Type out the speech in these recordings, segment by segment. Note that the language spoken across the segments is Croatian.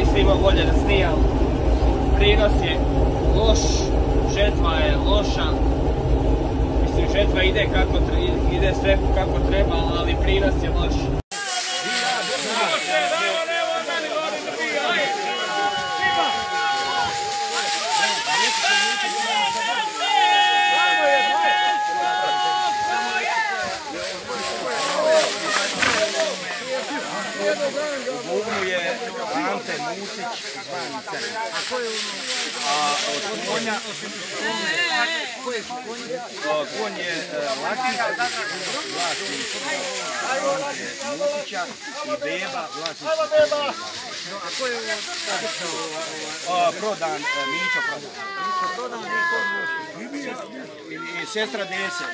nisam imao volje da snijam. Prinos je loš, žetva je loša. Mislim, žetva ide sve kako treba, ali prinos je loš. U bubnu je Ante Musić zvani Crn. A ko je od konja? Konj je Laki, vlasnik Musića i Beba, vlasnik Crna. A ko je prodan, Mićo prodan. Mićo prodan je to i sestra Dese.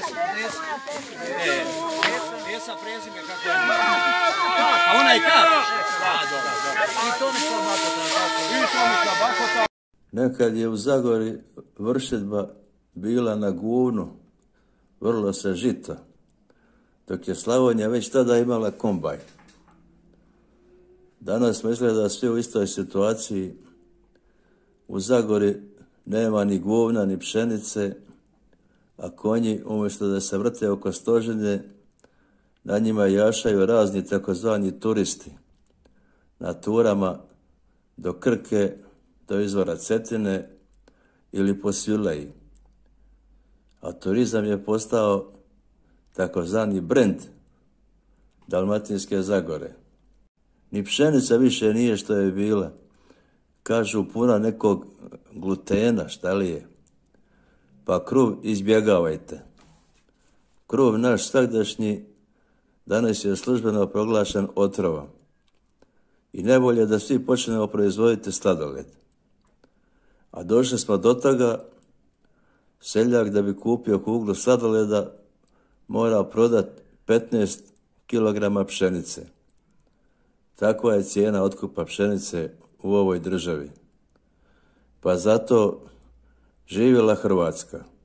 Desa prezime kako je. A ona je kap? I Tomislav Bakota. Nekad je u Zagori vršidba bila na guvnu, vrlo se žito, dok je Slavonija već tada imala kombajn. Danas smo izgleda svi u istoj situaciji. U Zagori nema ni govna, ni pšenice, a konji, umjesto da se vrte oko stožine, na njima jašaju razni takozvani turisti na turama do Krke, do izvora Cetine ili po Svilaji. A turizam je postao takozvani brend Dalmatinske Zagore. Ni pšenica više nije što je bila. Kažu puna nekog glutena, šta li je. Pa kruv izbjegavajte. Kruv naš svagdašnji danas je službeno proglašen otrovom. I najbolje da svi počnemo proizvoditi sladoled. A došli smo do toga, seljak da bi kupio kuglu sladoleda mora prodati 15 kg pšenice. Takva je cijena otkupa pšenice u ovoj državi. Pa zato živjela Hrvatska.